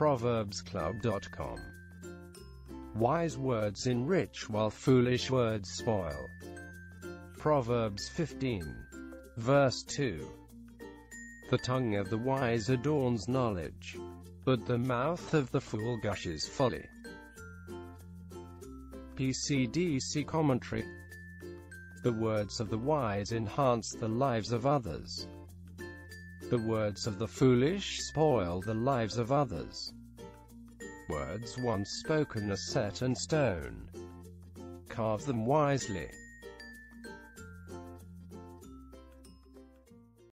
Proverbsclub.com. Wise words enrich while foolish words spoil. Proverbs 15, verse 2. The tongue of the wise adorns knowledge, but the mouth of the fool gushes folly. PCDC commentary. The words of the wise enhance the lives of others. The words of the foolish spoil the lives of others. Words once spoken are set in stone. Carve them wisely.